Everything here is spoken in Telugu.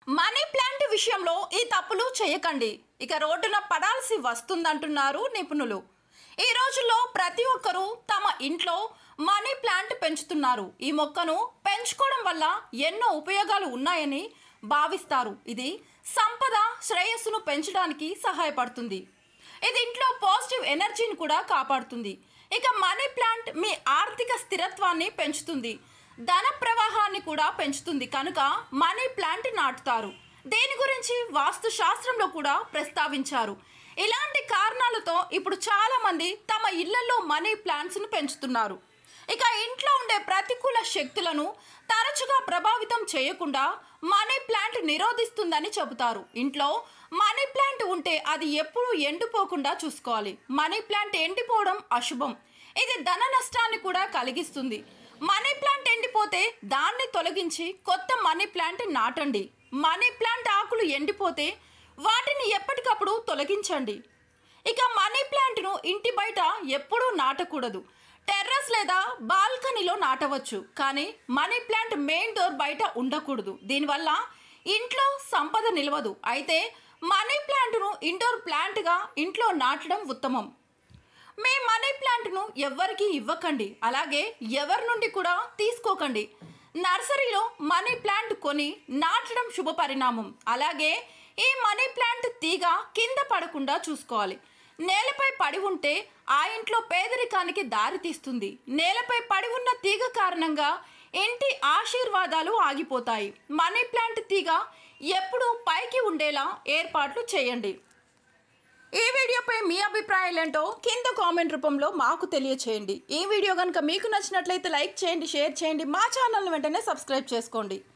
మనీ ప్లాంట్ విషయంలో ఈ తప్పులు చేయకండి. ఇక రోడ్డున పడాల్సి వస్తుందంటున్నారు నిపుణులు. ఈ రోజుల్లో ప్రతి ఒక్కరూ తమ ఇంట్లో మనీ ప్లాంట్ పెంచుతున్నారు. ఈ మొక్కను పెంచుకోవడం వల్ల ఎన్నో ఉపయోగాలు ఉన్నాయని భావిస్తారు. ఇది సంపద శ్రేయస్సును పెంచడానికి సహాయపడుతుంది. ఇది ఇంట్లో పాజిటివ్ ఎనర్జీని కూడా కాపాడుతుంది. ఇక మనీ ప్లాంట్ మీ ఆర్థిక స్థిరత్వాన్ని పెంచుతుంది, ధన ప్రవాహాన్ని కూడా పెంచుతుంది. కనుక మనీ ప్లాంట్ నాటుతారు. దీని గురించి వాస్తు శాస్త్రంలో కూడా ప్రస్తావించారు. ఇలాంటి కారణాలతో ఇప్పుడు చాలామంది తమ ఇళ్లలో మనీ ప్లాంట్స్ను పెంచుతున్నారు. ఇక ఇంట్లో ఉండే ప్రతికూల శక్తులను తరచుగా ప్రభావితం చేయకుండా మనీ ప్లాంట్ నిరోధిస్తుందని చెబుతారు. ఇంట్లో మనీ ప్లాంట్ ఉంటే అది ఎప్పుడూ ఎండిపోకుండా చూసుకోవాలి. మనీ ప్లాంట్ ఎండిపోవడం అశుభం. ఇది ధన నష్టాన్ని కూడా కలిగిస్తుంది. మనీ ప్లాంట్ ఎండిపోతే దాన్ని తొలగించి కొత్త మనీ ప్లాంట్ నాటండి. మనీ ప్లాంట్ ఆకులు ఎండిపోతే వాటిని ఎప్పటికప్పుడు తొలగించండి. ఇక మనీ ప్లాంట్ను ఇంటి బయట ఎప్పుడూ నాటకూడదు. టెర్రస్ లేదా బాల్కనీలో నాటవచ్చు, కానీ మనీ ప్లాంట్ మెయిన్ డోర్ బయట ఉండకూడదు. దీనివల్ల ఇంట్లో సంపద నిలవదు. అయితే మనీ ప్లాంట్ను ఇండోర్ ప్లాంట్గా ఇంట్లో నాటడం ఉత్తమం. మీ మనీ ప్లాంట్ను ఎవ్వరికీ ఇవ్వకండి, అలాగే ఎవరి నుండి కూడా తీసుకోకండి. నర్సరీలో మనీ ప్లాంట్ కొని నాటడం శుభ పరిణామం. అలాగే ఈ మనీ ప్లాంట్ తీగ కింద పడకుండా చూసుకోవాలి. నేలపై పడి ఉంటే ఆ ఇంట్లో పేదరికానికి దారి తీస్తుంది. నేలపై పడి ఉన్న తీగ కారణంగా ఇంటి ఆశీర్వాదాలు ఆగిపోతాయి. మనీ ప్లాంట్ తీగ ఎప్పుడూ పైకి ఉండేలా ఏర్పాట్లు చేయండి. ఈ వీడియోపై మీ అభిప్రాయాలు ఏంటో కింద కామెంట్ రూపంలో మాకు తెలియచేయండి. ఈ వీడియో కనుక మీకు నచ్చినట్లయితే లైక్ చేయండి, షేర్ చేయండి. మా ఛానల్ని వెంటనే సబ్స్క్రైబ్ చేసుకోండి.